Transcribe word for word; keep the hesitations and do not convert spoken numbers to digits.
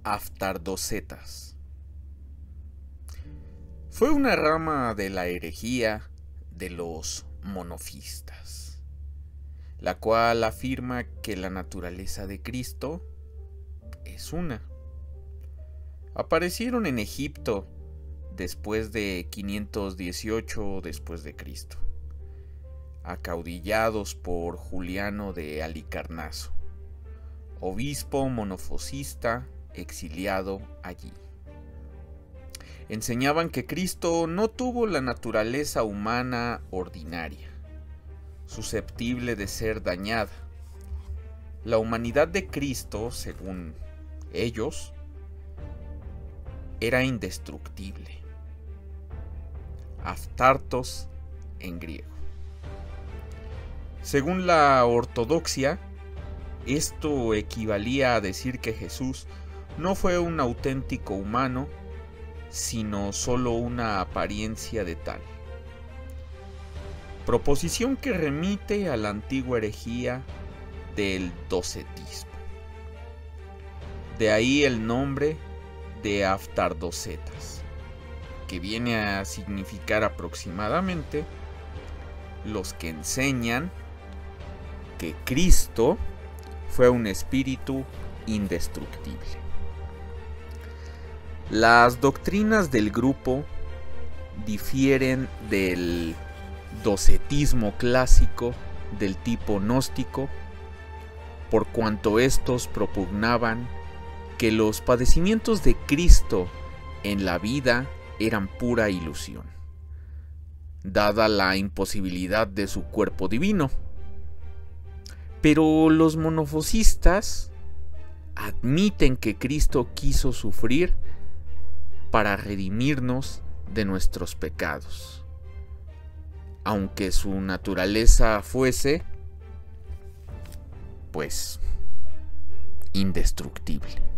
Aftardocetas. Fue una rama de la herejía de los monofistas, la cual afirma que la naturaleza de Cristo es una. Aparecieron en Egipto después de quinientos dieciocho después de Cristo, acaudillados por Juliano de Halicarnaso, obispo monofosista exiliado allí. Enseñaban que Cristo no tuvo la naturaleza humana ordinaria, susceptible de ser dañada. La humanidad de Cristo, según ellos, era indestructible. Aftartos en griego. Según la ortodoxia, esto equivalía a decir que Jesús no fue un auténtico humano, sino solo una apariencia de tal. Proposición que remite a la antigua herejía del docetismo. De ahí el nombre de Aftardocetas, que viene a significar aproximadamente los que enseñan que Cristo fue un espíritu indestructible. Las doctrinas del grupo difieren del docetismo clásico del tipo gnóstico, por cuanto estos propugnaban que los padecimientos de Cristo en la vida eran pura ilusión, dada la imposibilidad de su cuerpo divino. Pero los monofosistas admiten que Cristo quiso sufrir para redimirnos de nuestros pecados, aunque su naturaleza fuese, pues, indestructible.